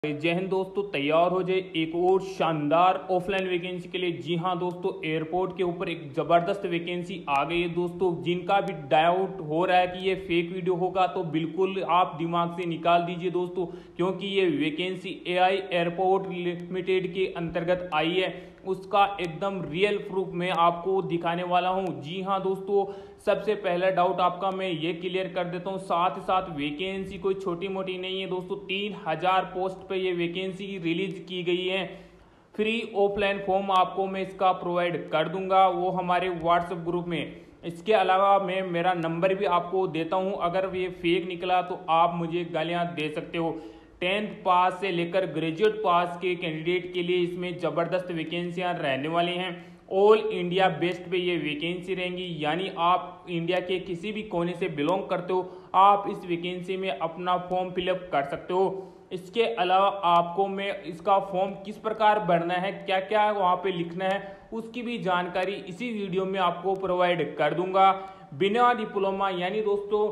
जय हिंद दोस्तों, तैयार हो जाए एक और शानदार ऑफलाइन वैकेंसी के लिए। जी हाँ दोस्तों, एयरपोर्ट के ऊपर एक जबरदस्त वैकेंसी आ गई है दोस्तों। जिनका भी डाउट हो रहा है कि ये फेक वीडियो होगा तो बिल्कुल आप दिमाग से निकाल दीजिए दोस्तों, क्योंकि ये वैकेंसी एआई एयरपोर्ट लिमिटेड के अंतर्गत आई है। उसका एकदम रियल प्रूफ मैं आपको दिखाने वाला हूँ। जी हाँ दोस्तों, सबसे पहला डाउट आपका मैं ये क्लियर कर देता हूँ। साथ ही साथ वैकेंसी कोई छोटी मोटी नहीं है दोस्तों, 3000 पोस्ट पे ये वैकेंसी रिलीज की गई है। फ्री ऑफलाइन फॉर्म आपको मैं इसका प्रोवाइड कर दूंगा, वो हमारे व्हाट्सएप ग्रुप में। इसके अलावा मैं मेरा नंबर भी आपको देता हूँ, अगर ये फेक निकला तो आप मुझे गालियाँ दे सकते हो। 10th पास से लेकर ग्रेजुएट पास के कैंडिडेट के लिए इसमें ज़बरदस्त वैकेंसियाँ रहने वाली हैं। ऑल इंडिया बेस्ड पे ये वैकेंसी रहेंगी, यानी आप इंडिया के किसी भी कोने से बिलोंग करते हो, आप इस वैकेंसी में अपना फॉर्म फिलअप कर सकते हो। इसके अलावा आपको मैं इसका फॉर्म किस प्रकार भरना है, क्या क्या वहाँ पे लिखना है, उसकी भी जानकारी इसी वीडियो में आपको प्रोवाइड कर दूंगा। बिना डिप्लोमा, यानी दोस्तों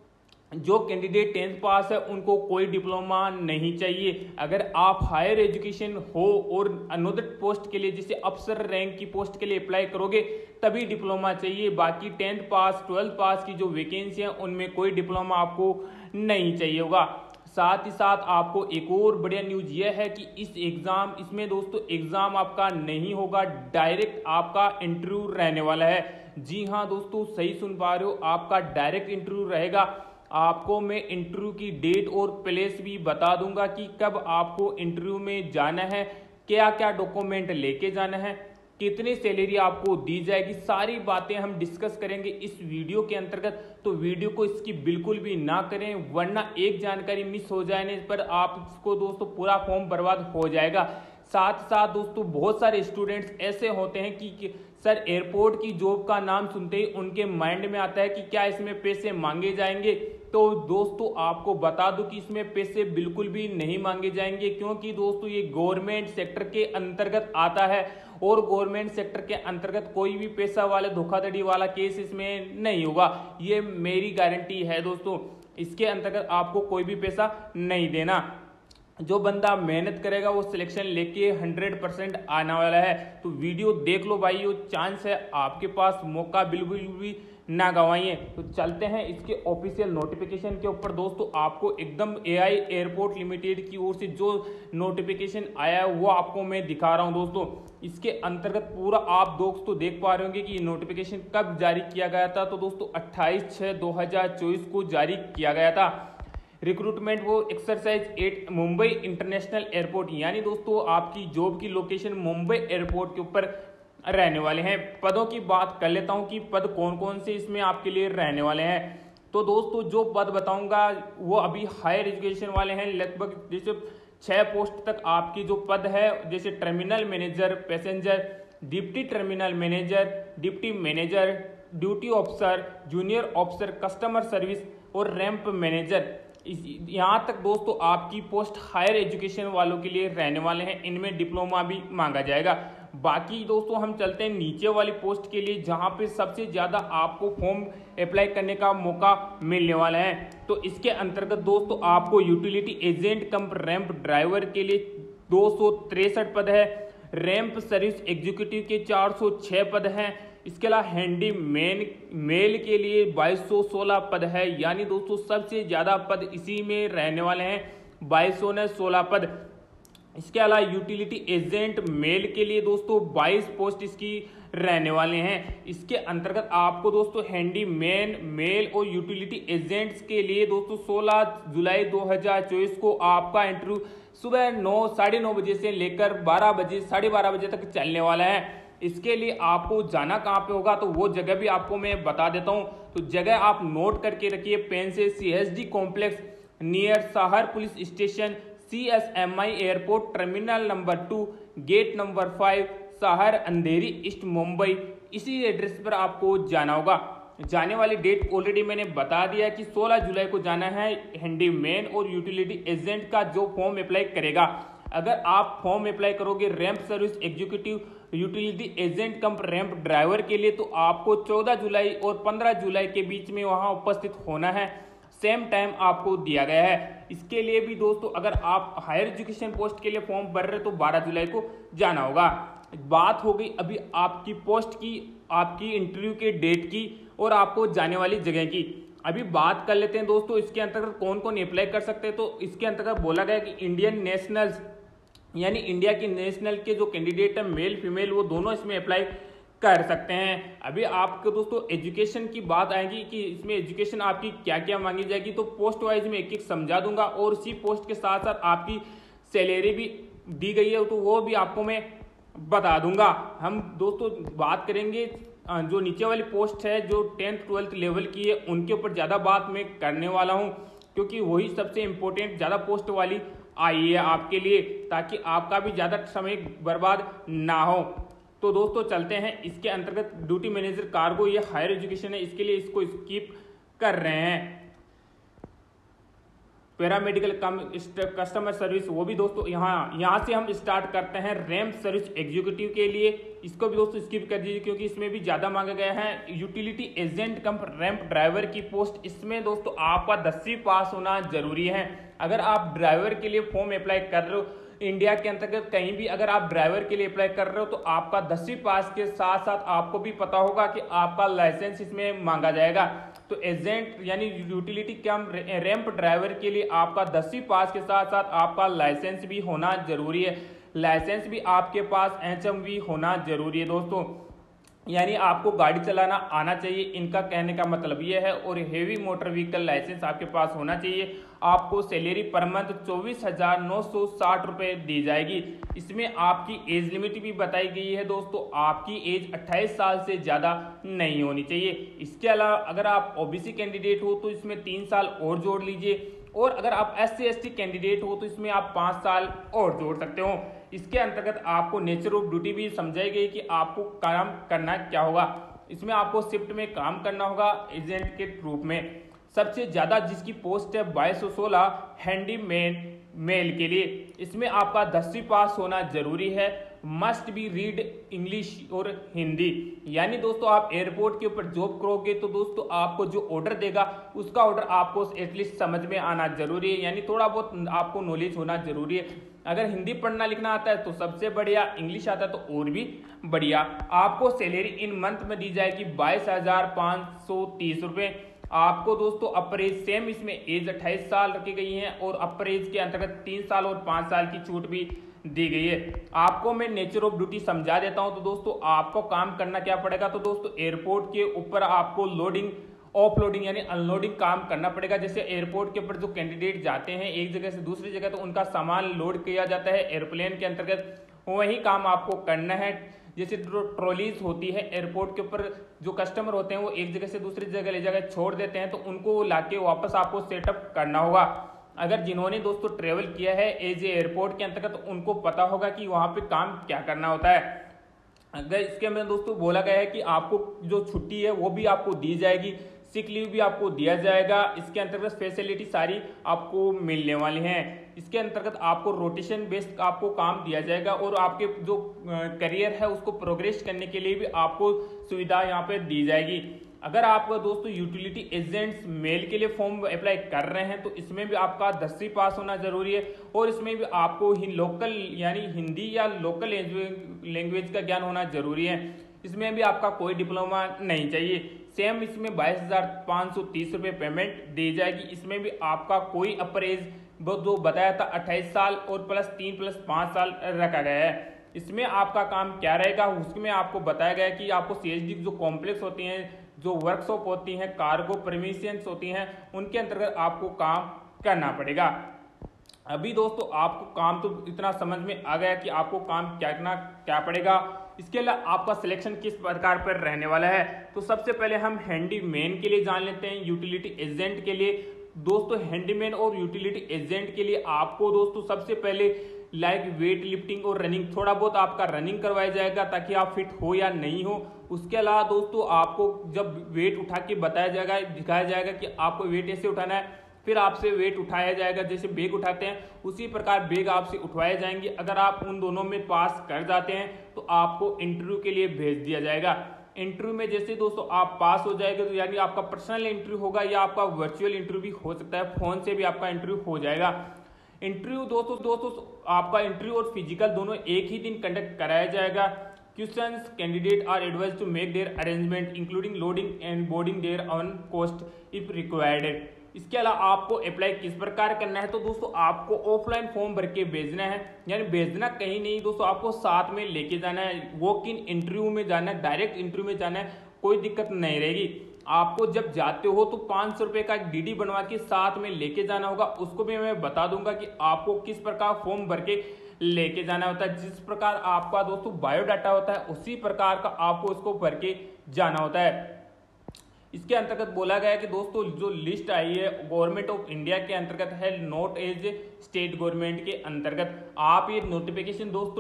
जो कैंडिडेट 10th पास है उनको कोई डिप्लोमा नहीं चाहिए। अगर आप हायर एजुकेशन हो और अनोदट पोस्ट के लिए, जैसे अफसर रैंक की पोस्ट के लिए अप्लाई करोगे तभी डिप्लोमा चाहिए। बाकी 10th पास 12th पास की जो वैकेंसी है उनमें कोई डिप्लोमा आपको नहीं चाहिए होगा। साथ ही साथ आपको एक और बढ़िया न्यूज यह है कि इसमें दोस्तों एग्जाम आपका नहीं होगा, डायरेक्ट आपका इंटरव्यू रहने वाला है। जी हाँ दोस्तों, सही सुन पा रहे हो, आपका डायरेक्ट इंटरव्यू रहेगा। आपको मैं इंटरव्यू की डेट और प्लेस भी बता दूंगा कि कब आपको इंटरव्यू में जाना है, क्या क्या डॉक्यूमेंट लेके जाना है, कितनी सैलरी आपको दी जाएगी, सारी बातें हम डिस्कस करेंगे इस वीडियो के अंतर्गत। तो वीडियो को इसकी बिल्कुल भी ना करें, वरना एक जानकारी मिस हो जाने पर आपको दोस्तों पूरा फॉर्म बर्बाद हो जाएगा। साथ साथ दोस्तों बहुत सारे स्टूडेंट्स ऐसे होते हैं कि सर एयरपोर्ट की जॉब का नाम सुनते ही उनके माइंड में आता है कि क्या इसमें पैसे मांगे जाएंगे। तो दोस्तों आपको बता दूं कि इसमें पैसे बिल्कुल भी नहीं मांगे जाएंगे, क्योंकि दोस्तों ये गवर्नमेंट सेक्टर के अंतर्गत आता है और गवर्नमेंट सेक्टर के अंतर्गत कोई भी पैसा वाले धोखाधड़ी वाला केस इसमें नहीं होगा, ये मेरी गारंटी है दोस्तों। इसके अंतर्गत आपको कोई भी पैसा नहीं देना। जो बंदा मेहनत करेगा वो सिलेक्शन लेके 100% आने वाला है। तो वीडियो देख लो भाई, चांस है आपके पास, मौका बिल्कुल भी ना गंवाइए। तो चलते हैं इसके ऑफिशियल नोटिफिकेशन के ऊपर। दोस्तों आपको एकदम एआई एयरपोर्ट लिमिटेड की ओर से जो नोटिफिकेशन आया है वो आपको मैं दिखा रहा हूं दोस्तों। इसके अंतर्गत पूरा आप दोस्तों देख पा रहे होंगे कि नोटिफिकेशन कब जारी किया गया था। तो दोस्तों 28/6/2024 को जारी किया गया था। रिक्रूटमेंट वो एक्सरसाइज 8 मुंबई इंटरनेशनल एयरपोर्ट, यानी दोस्तों आपकी जॉब की लोकेशन मुंबई एयरपोर्ट के ऊपर रहने वाले हैं। पदों की बात कर लेता हूं कि पद कौन कौन से इसमें आपके लिए रहने वाले हैं। तो दोस्तों जो पद बताऊंगा वो अभी हायर एजुकेशन वाले हैं। लगभग जैसे 6 पोस्ट तक आपकी जो पद है, जैसे terminal manager passenger, deputy terminal manager, deputy manager, duty officer, junior officer, customer service और रैंप मैनेजर। यहाँ तक दोस्तों आपकी पोस्ट हायर एजुकेशन वालों के लिए रहने वाले हैं, इनमें डिप्लोमा भी मांगा जाएगा। बाकी दोस्तों हम चलते हैं नीचे वाली पोस्ट के लिए, जहां पे सबसे ज्यादा आपको फॉर्म अप्लाई करने का मौका मिलने वाला है। तो इसके अंतर्गत दोस्तों आपको utility agent cum ramp driver के लिए 263 पद है, रैंप सर्विस एग्जीक्यूटिव के 406 पद हैं। इसके अलावा हैंडी मेल के लिए 2216 पद है, यानी दोस्तों सबसे ज्यादा पद इसी में रहने वाले हैं, 2216 पद। इसके अलावा यूटिलिटी एजेंट मेल के लिए दोस्तों 22 पोस्ट इसकी रहने वाले हैं। इसके अंतर्गत आपको दोस्तों हैंडी मेल और यूटिलिटी एजेंट्स के लिए दोस्तों 16 जुलाई 2024 को आपका इंटरव्यू सुबह 9-9:30 बजे से लेकर 12 बजे 12:30 बजे तक चलने वाला है। इसके लिए आपको जाना कहाँ पे होगा, तो वो जगह भी आपको मैं बता देता हूँ। तो जगह आप नोट करके रखिए पेन से, CSD complex near Sahar police station, CSMI airport terminal number 2 gate number 5 Sahar Andheri east Mumbai. इसी एड्रेस पर आपको जाना होगा। जाने वाली डेट ऑलरेडी मैंने बता दिया कि 16 जुलाई को जाना है। हैंडीमैन और यूटिलिटी एजेंट का जो फॉर्म अप्लाई करेगा, अगर आप फॉर्म अप्लाई करोगे ramp service executive utility agent cum ramp driver के लिए, तो आपको 14 जुलाई और 15 जुलाई के बीच में वहां उपस्थित होना है। सेम टाइम आपको दिया गया है। इसके लिए भी दोस्तों अगर आप हायर एजुकेशन पोस्ट के लिए फॉर्म भर रहे हो तो 12 जुलाई को जाना होगा। बात हो गई अभी आपकी पोस्ट की, आपकी इंटरव्यू के डेट की और आपको जाने वाली जगह की। अभी बात कर लेते हैं दोस्तों इसके अंतर्गत कौन कौन अप्लाई कर सकते हैं। तो इसके अंतर्गत बोला गया कि इंडियन नेशनल्स यानी इंडिया की नेशनल के जो कैंडिडेट है मेल फीमेल वो दोनों इसमें अप्लाई कर सकते हैं। अभी आपको दोस्तों एजुकेशन की बात आएगी कि इसमें एजुकेशन आपकी क्या क्या मांगी जाएगी, तो पोस्ट वाइज में एक एक समझा दूंगा और उसी पोस्ट के साथ साथ आपकी सैलरी भी दी गई है तो वो भी आपको मैं बता दूंगा। हम दोस्तों बात करेंगे जो नीचे वाली पोस्ट है जो 10th 12th लेवल की है उनके ऊपर ज़्यादा बात मैं करने वाला हूँ, क्योंकि वही सबसे इम्पोर्टेंट ज़्यादा पोस्ट वाली आई है आपके लिए, ताकि आपका भी ज़्यादा समय बर्बाद ना हो। तो दोस्तों चलते हैं इसके अंतर्गत। ड्यूटी मैनेजर कार्गो ये हायर एजुकेशन है, इसके लिए इसको स्किप कर रहे हैं। पैरामेडिकल कम कस्टमर सर्विस वो भी दोस्तों यहाँ से हम स्टार्ट करते हैं रैंप सर्विस एग्जीक्यूटिव के लिए, इसको भी दोस्तों स्किप कर दीजिए क्योंकि इसमें भी ज़्यादा मांगा गया है। Utility agent cum ramp driver की पोस्ट, इसमें दोस्तों आपका 10वीं पास होना जरूरी है। अगर आप ड्राइवर के लिए फॉर्म अप्लाई कर रहे हो इंडिया के अंतर्गत कहीं भी, अगर आप ड्राइवर के लिए अप्लाई कर रहे हो तो आपका 10वीं पास के साथ साथ आपको भी पता होगा कि आपका लाइसेंस इसमें मांगा जाएगा। तो एजेंट यानी यूटिलिटी कम रैंप ड्राइवर के लिए आपका 10वीं पास के साथ साथ आपका लाइसेंस भी होना जरूरी है। लाइसेंस भी आपके पास HMV होना जरूरी है दोस्तों, यानी आपको गाड़ी चलाना आना चाहिए, इनका कहने का मतलब ये है। और हेवी मोटर व्हीकल लाइसेंस आपके पास होना चाहिए। आपको सैलरी पर मंथ 24,960 रुपये दी जाएगी। इसमें आपकी एज लिमिट भी बताई गई है दोस्तों, आपकी एज 28 साल से ज़्यादा नहीं होनी चाहिए। इसके अलावा अगर आप OBC कैंडिडेट हो तो इसमें 3 साल और जोड़ लीजिए, और अगर आप SC ST कैंडिडेट हो तो इसमें आप 5 साल और जोड़ सकते हो। इसके अंतर्गत आपको नेचर ऑफ ड्यूटी भी समझाई गई कि आपको काम करना क्या होगा। इसमें आपको शिफ्ट में काम करना होगा एजेंट के रूप में। सबसे ज़्यादा जिसकी पोस्ट है 2216 हैंडीमैन मेल के लिए, इसमें आपका 10वीं पास होना जरूरी है। मस्ट बी रीड इंग्लिश और हिंदी, यानी दोस्तों आप एयरपोर्ट के ऊपर जॉब करोगे तो दोस्तों आपको जो ऑर्डर देगा उसका ऑर्डर आपको एटलीस्ट समझ में आना जरूरी है, यानी थोड़ा बहुत आपको नॉलेज होना जरूरी है। अगर हिंदी पढ़ना लिखना आता है तो सबसे बढ़िया, इंग्लिश आता है तो और भी बढ़िया। आपको सैलरी इन मंथ में दी जाएगी 22,530 रुपये। आपको दोस्तों अपर एज सेम इसमें एज 28 साल रखी गई है और अपर एज के अंतर्गत 3 साल और 5 साल की छूट भी दी गई है। आपको मैं नेचर ऑफ ड्यूटी समझा देता हूं। तो दोस्तों आपको काम करना क्या पड़ेगा, तो दोस्तों एयरपोर्ट के ऊपर आपको लोडिंग ऑफलोडिंग यानी अनलोडिंग काम करना पड़ेगा। जैसे एयरपोर्ट के ऊपर जो कैंडिडेट जाते हैं एक जगह से दूसरी जगह तो उनका सामान लोड किया जाता है एयरप्लेन के अंतर्गत, वही काम आपको करना है। जैसे ट्रॉलीज होती है एयरपोर्ट के ऊपर, जो कस्टमर होते हैं वो एक जगह से दूसरी जगह ले जाकर छोड़ देते हैं तो उनको लाके वापस आपको सेटअप करना होगा। अगर जिन्होंने दोस्तों ट्रेवल किया है एज एयरपोर्ट के अंतर्गत तो उनको पता होगा कि वहाँ पे काम क्या करना होता है। अगर इसके अंदर दोस्तों बोला गया है कि आपको जो छुट्टी है वो भी आपको दी जाएगी, सिक लीव भी आपको दिया जाएगा। इसके अंतर्गत फैसिलिटी सारी आपको मिलने वाली हैं। इसके अंतर्गत आपको रोटेशन बेस्ड आपको काम दिया जाएगा और आपके जो करियर है उसको प्रोग्रेस करने के लिए भी आपको सुविधा यहाँ पे दी जाएगी। अगर आप दोस्तों यूटिलिटी एजेंट्स मेल के लिए फॉर्म अप्लाई कर रहे हैं तो इसमें भी आपका 10वीं पास होना जरूरी है और इसमें भी आपको लोकल यानी हिंदी या लोकल लैंग्वेज का ज्ञान होना जरूरी है। इसमें भी आपका कोई डिप्लोमा नहीं चाहिए। सेम इसमें 22,530 रुपये पेमेंट दी जाएगी। इसमें भी आपका कोई अपर एज जो बताया था 28 साल और +3+5 साल रखा गया है। इसमें आपका काम क्या रहेगा उसमें आपको बताया गया है कि आपको CSD जो कॉम्प्लेक्स होती हैं, जो वर्कशॉप होती हैं, कार्गो परमिशंस होती हैं, उनके अंतर्गत आपको काम करना पड़ेगा। अभी दोस्तों आपको काम तो इतना समझ में आ गया कि आपको काम क्या पड़ेगा। इसके अलावा आपका सिलेक्शन किस प्रकार पर रहने वाला है, तो सबसे पहले हम हैंडीमैन के लिए जान लेते हैं। यूटिलिटी एजेंट के लिए दोस्तों हैंडीमैन और यूटिलिटी एजेंट के लिए आपको दोस्तों सबसे पहले वेट लिफ्टिंग और रनिंग, थोड़ा बहुत आपका रनिंग करवाया जाएगा ताकि आप फिट हो या नहीं हो। उसके अलावा दोस्तों आपको जब वेट उठा के बताया जाएगा, दिखाया जाएगा कि आपको वेट ऐसे उठाना है, फिर आपसे वेट उठाया जाएगा। जैसे बैग उठाते हैं उसी प्रकार बैग आपसे उठवाए जाएंगे। अगर आप उन दोनों में पास कर जाते हैं तो आपको इंटरव्यू के लिए भेज दिया जाएगा। इंटरव्यू में जैसे दोस्तों आप पास हो जाएगा तो यानी आपका पर्सनल इंटरव्यू होगा या आपका वर्चुअल इंटरव्यू भी हो सकता है, फोन से भी आपका इंटरव्यू हो जाएगा। इंटरव्यू दोस्तों आपका इंटरव्यू और फिजिकल दोनों एक ही दिन कंडक्ट कराया जाएगा। Questions candidates are advised to make their arrangement including lodging and boarding their own cost if required. इसके अलावा आपको अप्लाई किस प्रकार करना है, तो दोस्तों आपको ऑफलाइन फॉर्म भर के भेजना है, यानी भेजना कहीं नहीं दोस्तों, आपको साथ में लेके जाना है। वॉक इन इंटरव्यू में जाना है, डायरेक्ट इंटरव्यू में जाना है, कोई दिक्कत नहीं रहेगी। आपको जब जाते हो तो 500 रुपए का एक डीडी बनवा के साथ में लेके जाना होगा। उसको भी मैं बता दूंगा कि आपको किस प्रकार फॉर्म भर के लेके जाना होता है। जिस प्रकार आपका दोस्तों बायोडाटा होता है उसी प्रकार का आपको उसको भर के जाना होता है। इसके अंतर्गत बोला गया है कि दोस्तों जो लिस्ट आई है गवर्नमेंट ऑफ इंडिया के अंतर्गत है, नॉट एज स्टेट गवर्नमेंट के अंतर्गत। आप ये नोटिफिकेशन दोस्तों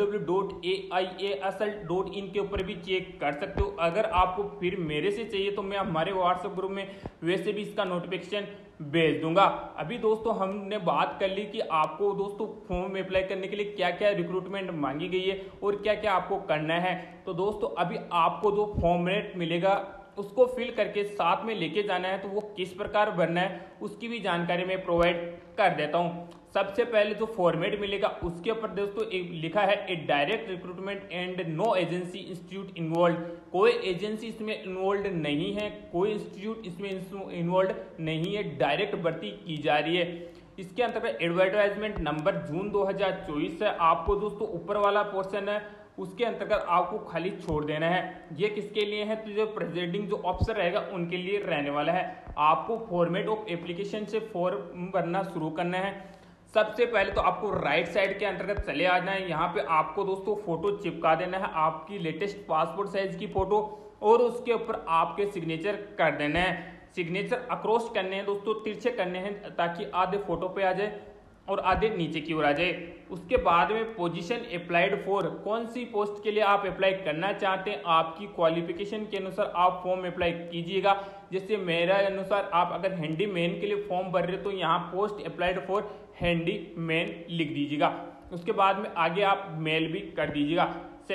www.aiasl.in के ऊपर भी चेक कर सकते हो। अगर आपको फिर मेरे से चाहिए तो मैं हमारे व्हाट्सएप ग्रुप में वैसे भी इसका नोटिफिकेशन भेज दूंगा। अभी दोस्तों हमने बात कर ली कि आपको दोस्तों फॉर्म में अप्लाई करने के लिए क्या क्या रिक्रूटमेंट मांगी गई है और क्या क्या आपको करना है। तो दोस्तों अभी आपको जो फॉर्मेट मिलेगा उसको फिल करके साथ में लेके जाना है, तो वो किस प्रकार भरना है उसकी भी जानकारी मैं प्रोवाइड कर देता हूँ। सबसे पहले जो फॉर्मेट मिलेगा उसके ऊपर दोस्तों एक लिखा है a direct recruitment and no agency institute involve. कोई एजेंसी इसमें इन्वॉल्व नहीं है, कोई इंस्टीट्यूट इसमें इन्वॉल्व नहीं है, डायरेक्ट भर्ती की जा रही है। इसके अंतर्गत एडवर्टाइजमेंट नंबर जून 2024 है। आपको दोस्तों ऊपर वाला पोर्शन है उसके अंतर्गत आपको खाली छोड़ देना है। ये किसके लिए है, तो जो प्रेजेंटिंग जो ऑफिसर रहेगा उनके लिए रहने वाला है। आपको फॉर्मेट ऑफ एप्लीकेशन से फॉर्म भरना शुरू करना है। सबसे पहले तो आपको राइट साइड के अंतर्गत चले आना है। यहाँ पे आपको दोस्तों फोटो चिपका देना है, आपकी लेटेस्ट पासपोर्ट साइज की फोटो, और उसके ऊपर आपके सिग्नेचर कर देना है। सिग्नेचर अक्रॉस करने हैं दोस्तों, तिरछे करने हैं, ताकि आधे फोटो पे आ जाए और आधे नीचे की ओर आ जाए। उसके बाद में पोजीशन अप्लाइड फॉर, कौन सी पोस्ट के लिए आप अप्लाई करना चाहते हैं, आपकी क्वालिफिकेशन के अनुसार आप फॉर्म अप्लाई कीजिएगा। जैसे मेरा अनुसार आप अगर हैंडीमैन के लिए फॉर्म भर रहे हो तो यहाँ पोस्ट अप्लाइड फॉर हैंडीमैन लिख दीजिएगा। उसके बाद में आगे आप मेल भी कर दीजिएगा।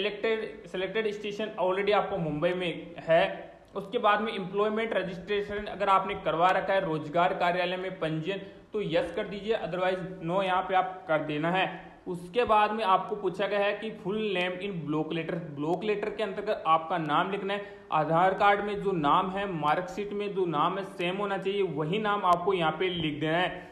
सेलेक्टेड स्टेशन ऑलरेडी आपको मुंबई में है। उसके बाद में एम्प्लॉयमेंट रजिस्ट्रेशन अगर आपने करवा रखा है रोजगार कार्यालय में पंजीयन तो यस कर दीजिए, अदरवाइज नो यहाँ पे आप कर देना है। उसके बाद में आपको पूछा गया है कि full name in block letter. Block letter के अंतर्गत आपका नाम लिखना है। आधार कार्ड में जो नाम है, मार्कशीट में जो नाम है सेम होना चाहिए, वही नाम आपको यहाँ पे लिख देना है।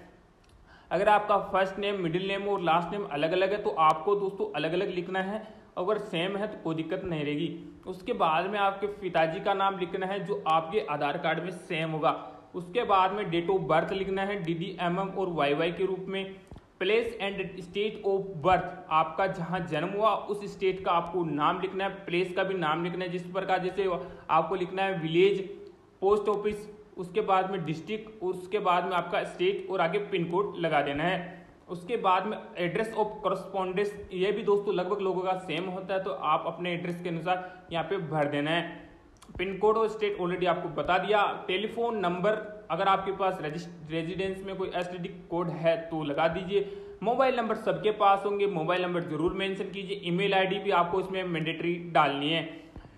अगर आपका फर्स्ट नेम, मिडिल नेम और लास्ट नेम अलग अलग है तो आपको दोस्तों अलग अलग लिखना है। अगर सेम है तो कोई दिक्कत नहीं रहेगी। उसके बाद में आपके पिताजी का नाम लिखना है जो आपके आधार कार्ड में सेम होगा। उसके बाद में डेट ऑफ बर्थ लिखना है DD, और YY के रूप में। Place and state of birth, आपका जहां जन्म हुआ उस स्टेट का आपको नाम लिखना है, प्लेस का भी नाम लिखना है। जिस प्रकार जैसे आपको लिखना है विलेज, पोस्ट ऑफिस, उसके बाद में डिस्ट्रिक्ट, उसके बाद में आपका स्टेट और आगे पिन कोड लगा देना है। उसके बाद में एड्रेस ऑफ करस्पॉन्डेंस, ये भी दोस्तों लगभग लोगों का सेम होता है, तो आप अपने एड्रेस के अनुसार यहाँ पे भर देना है। पिन कोड और स्टेट ऑलरेडी आपको बता दिया। टेलीफोन नंबर, अगर आपके पास रेजिडेंस में कोई STD कोड है तो लगा दीजिए। मोबाइल नंबर सबके पास होंगे, मोबाइल नंबर जरूर मेंशन कीजिए। ईमेल ID भी आपको इसमें मैंडेटरी डालनी है।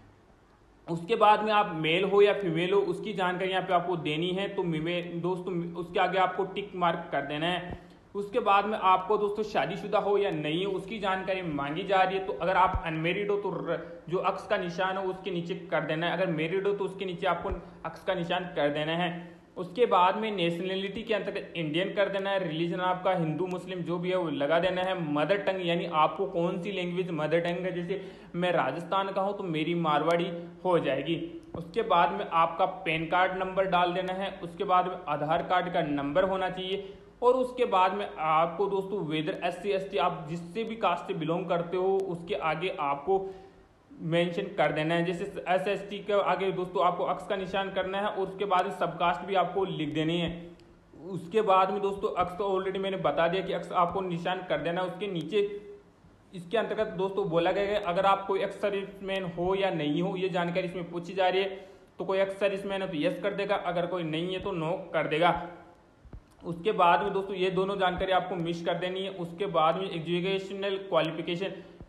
उसके बाद में आप मेल हो या फीमेल हो उसकी जानकारी यहाँ पे आपको देनी है, तो दोस्तों उसके आगे आपको टिक मार्क कर देना है। उसके बाद में आपको दोस्तों शादीशुदा हो या नहीं हो उसकी जानकारी मांगी जा रही है, तो अगर आप अनमेरिड हो तो जो अक्स का निशान हो उसके नीचे कर देना है, अगर मैरिड हो तो उसके नीचे आपको अक्स का निशान कर देना है। उसके बाद में नेशनलिटी के अंतर्गत इंडियन कर देना है। रिलीजन आपका हिंदू मुस्लिम जो भी है वो लगा देना है। मदर टंग, यानी आपको कौन सी लैंग्वेज मदर टंग है, जैसे मैं राजस्थान का हूँ तो मेरी मारवाड़ी हो जाएगी। उसके बाद में आपका पैन कार्ड नंबर डाल देना है। उसके बाद में आधार कार्ड का नंबर होना चाहिए। और उसके बाद में आपको दोस्तों वेदर SC ST आप जिससे भी कास्ट से बिलोंग करते हो उसके आगे आपको मेंशन कर देना है। जैसे SST के आगे दोस्तों आपको अक्स का निशान करना है और उसके बाद सब कास्ट भी आपको लिख देनी है। उसके बाद में दोस्तों अक्स तो ऑलरेडी मैंने बता दिया कि अक्स आपको निशान कर देना है। उसके नीचे इसके अंतर्गत दोस्तों बोला गया है अगर आप कोई एक्स सर्विसमैन हो या नहीं हो ये जानकारी इसमें पूछी जा रही है, तो कोई एक्स सर्विसमैन है तो यस कर देगा, अगर कोई नहीं है तो नो कर देगा। उसके बाद में दोस्तों ये दोनों जानकारी आपको मिस कर देनी है। उसके बाद में एजुकेशनल क्वालिफिकेशन,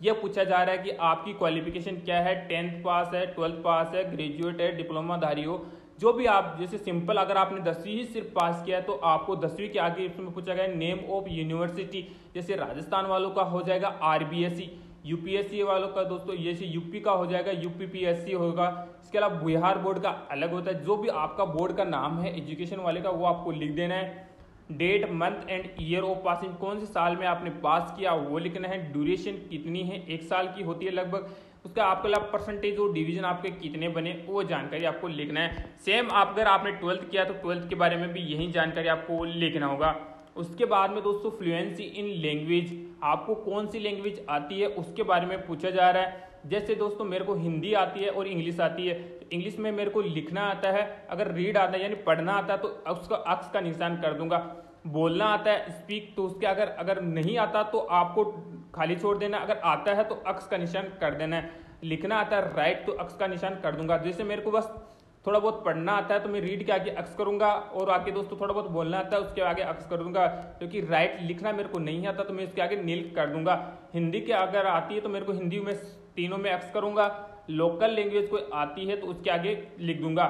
यह पूछा जा रहा है कि आपकी क्वालिफिकेशन क्या है, 10th पास है, 12th पास है, ग्रेजुएट है, डिप्लोमा धारी हो, जो भी आप, जैसे सिंपल अगर आपने 10वीं ही सिर्फ पास किया है तो आपको 10वीं के आगे इसमें पूछा गया नेम ऑफ यूनिवर्सिटी, जैसे राजस्थान वालों का हो जाएगा RBSE, UPSC वालों का दोस्तों जैसे यूपी का हो जाएगा UPPSC होगा। इसके अलावा बिहार बोर्ड का अलग होता है, जो भी आपका बोर्ड का नाम है एजुकेशन वाले का वो आपको लिख देना है। Date, month and year of passing, कौन से साल में आपने पास किया वो लिखना है। ड्यूरेशन कितनी है, 1 साल की होती है लगभग। उसका आपका परसेंटेज और डिवीजन आपके कितने बने वो जानकारी आपको लिखना है। सेम अगर आपने 12th किया तो 12th के बारे में भी यही जानकारी आपको लिखना होगा। उसके बाद में दोस्तों फ्लुएंसी इन लैंग्वेज, आपको कौन सी लैंग्वेज आती है उसके बारे में पूछा जा रहा है। जैसे दोस्तों मेरे को हिंदी आती है और इंग्लिश आती है, तो इंग्लिश में मेरे को लिखना आता है, अगर रीड आता है यानी पढ़ना आता है तो उसका अक्स का निशान कर दूंगा। बोलना आता है स्पीक, तो उसके अगर नहीं आता तो आपको खाली छोड़ देना, अगर आता है तो अक्स का निशान कर देना है। लिखना आता है राइट, तो अक्स का निशान कर दूंगा। जैसे मेरे को बस थोड़ा बहुत पढ़ना आता है तो मैं रीड के आगे अक्स करूंगा, और आगे दोस्तों थोड़ा बहुत बोलना आता है उसके आगे अक्स कर दूंगा। क्योंकि राइट लिखना मेरे को नहीं आता तो मैं इसके आगे नील कर दूंगा। हिंदी के अगर आती है तो मेरे को हिंदी में तीनों में अक्स करूंगा। लोकल लैंग्वेज कोई आती है तो उसके आगे लिख दूंगा।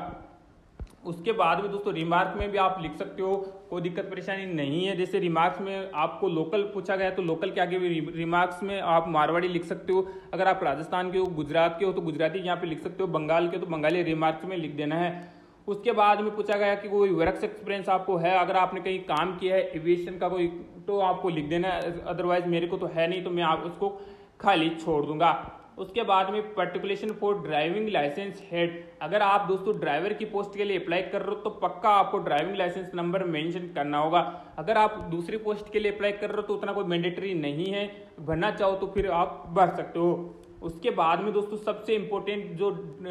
उसके बाद में दोस्तों रिमार्क में भी आप लिख सकते हो, कोई दिक्कत परेशानी नहीं है। जैसे रिमार्क्स में आपको लोकल पूछा गया तो लोकल के आगे भी रिमार्क्स में आप मारवाड़ी लिख सकते हो। अगर आप राजस्थान के हो, गुजरात के हो तो गुजराती यहाँ पे लिख सकते हो, बंगाल के तो बंगाली रिमार्क्स में लिख देना है। उसके बाद में पूछा गया कि कोई वर्क एक्सपीरियंस आपको है, अगर आपने कहीं काम किया है एविएशन का कोई, तो आपको लिख देना है। अदरवाइज मेरे को तो है नहीं तो मैं आप उसको खाली छोड़ दूंगा। उसके बाद में पर्टिकुलेशन फॉर ड्राइविंग लाइसेंस हेड, अगर आप दोस्तों ड्राइवर की पोस्ट के लिए अप्लाई कर रहे हो तो पक्का आपको ड्राइविंग लाइसेंस नंबर मेंशन करना होगा। अगर आप दूसरी पोस्ट के लिए अप्लाई कर रहे हो तो उतना कोई मैंडेटरी नहीं है, भरना चाहो तो फिर आप भर सकते हो। उसके बाद में दोस्तों सबसे इंपॉर्टेंट जो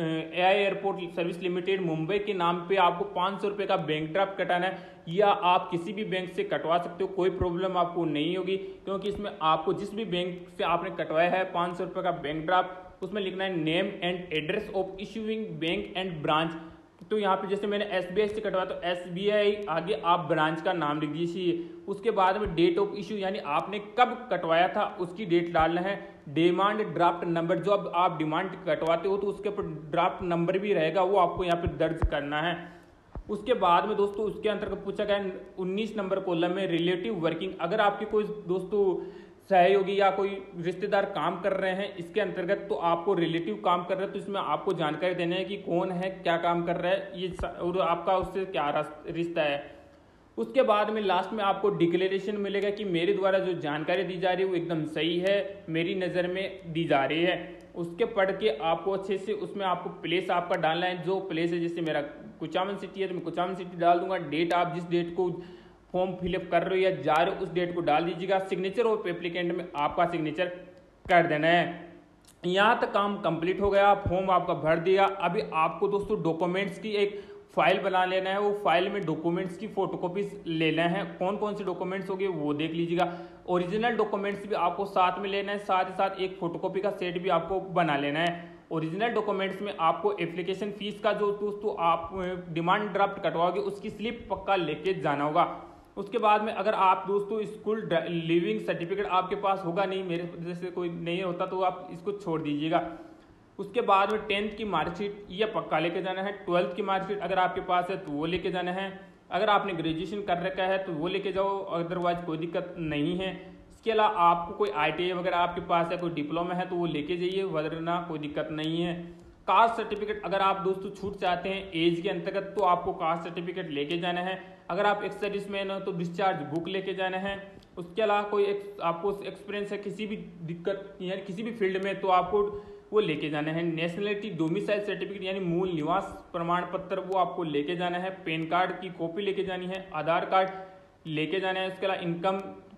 AI airport service limited Mumbai के नाम पे आपको 500 रुपये का बैंक ड्राफ्ट कटाना है, या आप किसी भी बैंक से कटवा सकते हो, कोई प्रॉब्लम आपको नहीं होगी। क्योंकि इसमें आपको जिस भी बैंक से आपने कटवाया है 500 रुपये का बैंक ड्राफ्ट, उसमें लिखना है name and address of issuing bank and branch. तो यहाँ पे जैसे मैंने SBI से कटवाया तो SBI आगे आप ब्रांच का नाम लिख दीजिए। उसके बाद में डेट ऑफ इशू यानी आपने कब कटवाया था उसकी डेट डालना है। डिमांड ड्राफ्ट नंबर, जो अब आप डिमांड कटवाते हो तो उसके ऊपर ड्राफ्ट नंबर भी रहेगा, वो आपको यहाँ पे दर्ज करना है। उसके बाद में दोस्तों उसके अंतर्गत पूछा गया 19 नंबर कॉलम में रिलेटिव वर्किंग, अगर आपके कोई दोस्तों सहयोगी या कोई रिश्तेदार काम कर रहे हैं इसके अंतर्गत, तो आपको रिलेटिव काम कर रहे हैं तो इसमें आपको जानकारी देना है कि कौन है, क्या काम कर रहा है, ये और आपका उससे क्या रिश्ता है। उसके बाद में लास्ट में आपको डिक्लेरेशन मिलेगा कि मेरे द्वारा जो जानकारी दी जा रही है वो एकदम सही है, मेरी नज़र में दी जा रही है। उसके पढ़ के आपको अच्छे से उसमें आपको प्लेस आपका डालना है, जो प्लेस है जैसे मेरा कुचामन सिटी है तो मैं कुचामन सिटी डाल दूंगा। डेट आप जिस डेट को फॉर्म फिलअप कर रहे हो या जा रहे हो उस डेट को डाल दीजिएगा। सिग्नेचर और एप्लीकेंट में आपका सिग्नेचर कर देना है। यहाँ तक काम कंप्लीट हो गया, फॉर्म आपका भर दिया। अभी आपको दोस्तों डॉक्यूमेंट्स की एक फाइल बना लेना है, वो फाइल में डॉक्यूमेंट्स की फोटोकॉपीज लेना है। कौन कौन से डॉक्यूमेंट्स होंगे वो देख लीजिएगा। ओरिजिनल डॉक्यूमेंट्स भी आपको साथ में लेना है, साथ ही साथ एक फोटोकॉपी का सेट भी आपको बना लेना है। ओरिजिनल डॉक्यूमेंट्स में आपको एप्लीकेशन फीस का जो दोस्तों आप डिमांड ड्राफ्ट कटवाओगे उसकी स्लिप पक्का लेके जाना होगा। उसके बाद में अगर आप दोस्तों स्कूल लिविंग सर्टिफिकेट आपके पास होगा नहीं, मेरे जैसे कोई नहीं होता तो आप इसको छोड़ दीजिएगा। उसके बाद में 10th की मार्कशीट ये पक्का लेके जाना है। 12th की मार्कशीट अगर आपके पास है तो वो लेके जाना है। अगर आपने ग्रेजुएशन कर रखा है तो वो लेके जाओ, अदरवाइज कोई दिक्कत नहीं है। इसके अलावा आपको कोई ITI वगैरह आपके पास है, कोई डिप्लोमा है तो वो लेके जाइए, वरना कोई दिक्कत नहीं है। कास्ट सर्टिफिकेट अगर आप दोस्तों छूट चाहते हैं एज के अंतर्गत तो आपको कास्ट सर्टिफिकेट लेके जाना है। अगर आप एक्स सर्विसमैन हो तो डिस्चार्ज बुक लेके जाना है। उसके अलावा कोई आपको एक्सपीरियंस है किसी भी दिक्कत यानी किसी भी फील्ड में तो आपको वो लेके जाना है। नेशनलिटी डोमिसाइल सर्टिफिकेट यानी मूल निवास प्रमाण पत्र वो आपको लेके जाना है। पैन कार्ड की कॉपी लेके जानी है। आधार कार्ड लेके जाना है। उसके अलावा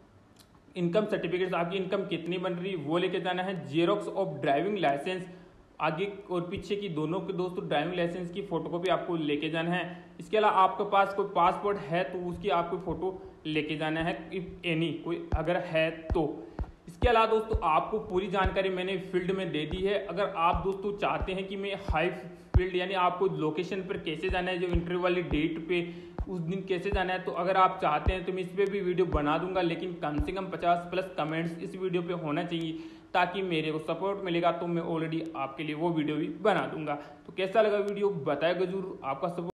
इनकम सर्टिफिकेट, आपकी इनकम कितनी बन रही वो लेके जाना है। जेरोक्स ऑफ ड्राइविंग लाइसेंस, आगे और पीछे की दोनों के दोस्तों ड्राइविंग लाइसेंस की फोटोकॉपी आपको लेके जाना है। इसके अलावा आपके पास कोई पासपोर्ट है तो उसकी आपको फोटो लेके जाना है, इफ एनी कोई अगर है तो। इसके अलावा दोस्तों आपको पूरी जानकारी मैंने फील्ड में दे दी है। अगर आप दोस्तों चाहते हैं कि मैं हाई फील्ड यानी आपको लोकेशन पर कैसे जाना है, जो इंटरव्यू वाली डेट पे उस दिन कैसे जाना है। तो अगर आप चाहते हैं तो मैं इस पर भी वीडियो बना दूंगा, लेकिन कम से कम 50+ कमेंट्स इस वीडियो पे होना चाहिए ताकि मेरे को सपोर्ट मिलेगा, तो मैं ऑलरेडी आपके लिए वो वीडियो भी बना दूंगा। तो कैसा लगा वीडियो बताएगा जरूर, आपका सपोर्ट